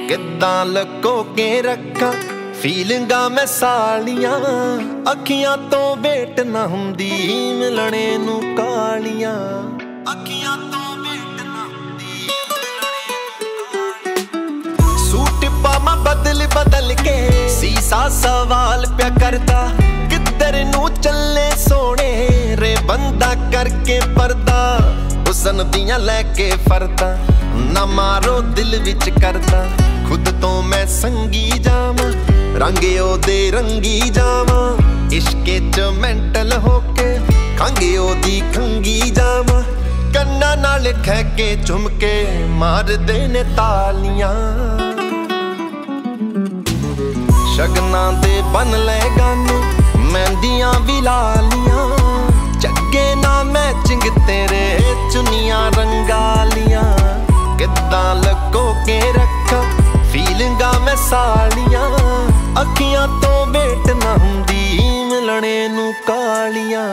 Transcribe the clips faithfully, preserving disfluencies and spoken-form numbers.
किद्दां लको के रखा फीलिंगा मैं सालियां अखियां तो वेट ना हुंदी मिलने नू कालियां अखियां तो वेट ना हुंदी सूट पामा बदल बदल के सीसा सवाल प्या करदा किधर नू चले सोने रे बंदा करके पर्दा हुसन दियां लैके फरदा ना मारो दिल विच करदा खुद तो मैं संगी जावां रंगे ओदे रंगी जावां इश्के च मेंटल होके खंगे ओदी खंगी जावां कन्ना नाल ठहके झुमके मार दे ने तालियां शगना दे बन ले गाने मेहंदियां भी लालियां चगे ना मैचिंग तेरे चुनियां रंगालियां किद्दां लको के रखा फीलिंगा मैं सालियां अखियां तो वेट ना हुंदी मिलने नू कालियां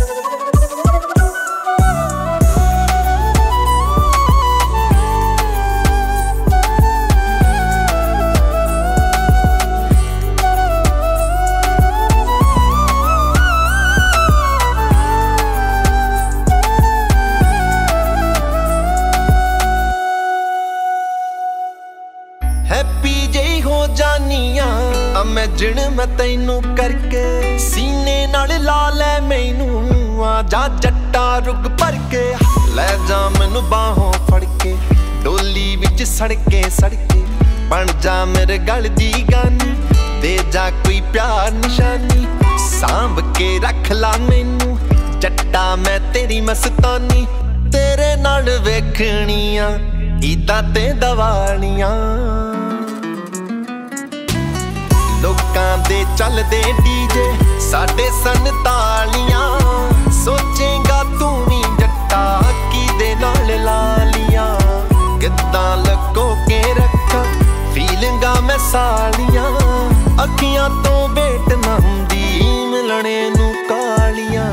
हैप्पी जई हो जानिया इमेजिन मैं तैनू करके सीने नाल ला लै मैनू आ जा जट्टा रुक भर के लै जा मैनू बाहों फड़ के डोली विच सड़के सड़के बन जा मेरे गल दी गानी दे जा कोई प्यार निशानी सांभ के रख ला मैनू जट्टा मैं तेरी मस्तानी तेरे नाल वेखणियां ईदां ते दवालियां लोकां दे चलदे डीजे साडे सन तालियां सोचेगा तू भी जट्टा किदे नाल लालियां किद्दां लको के रखा फीलिंगा मैं सालियां अखियां तो वेट ना हुंदी मिलने नू कालियां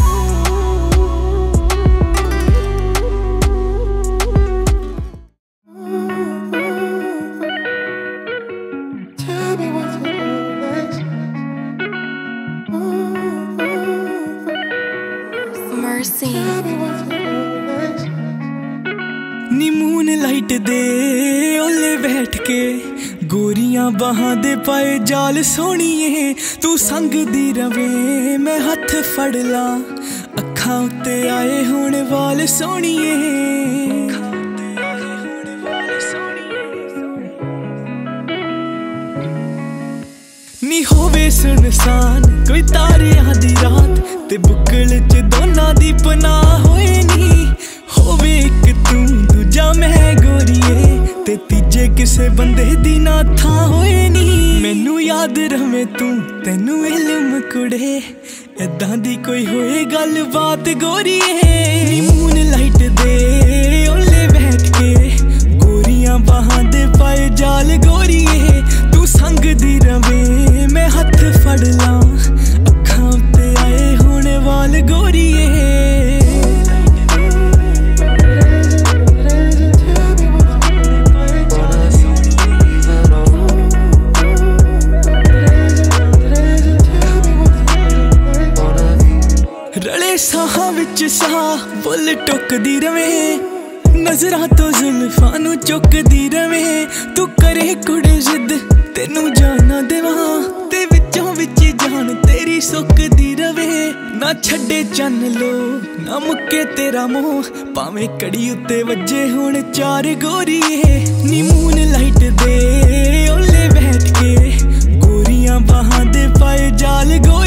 नी मून लाइट दे ओले बैठ के गोरियां बाहां दे पाए जाल सोहणीए तू संग दी रवे मैं हथ फड़ ला अखां उत्ते आए हुण वाल सोहणीए नी होवे सुनसान कोई तारियां दी रात ते बुकल च दोनां दी पनाह होए नी होवे इक तू दूजा मैं गोरीए ते तीजे किसे बंदे दी ना थां होए नी मैनू याद रवे तू तैनू इल्म कुड़े ऐदां दी कोई होए गल बात गोरीए नी मून लाइट दे ओले बैठ के गोरियां बाहां दे पाए जाल गोरीए तू संग दी रवे मैं हथ फड़ ला अखां उत्ते आए हुण वाल गोरीए रले साहां विच साह बुल टुकदी रवे नजरां तो जुल्फां नू चुकदी रवे तू करे कुड़े जिद तेनू जाना देवां ते विचों विच जान तेरी सुकदी रवे ना छड्डे चन लो ना मुक्के तेरा मोह भावें कड़ी उत्ते वज्जे हुण चार गोरीए नी मून लाइट दे ओले बैठ के गोरियां बाहां दे पाए जाल गोरी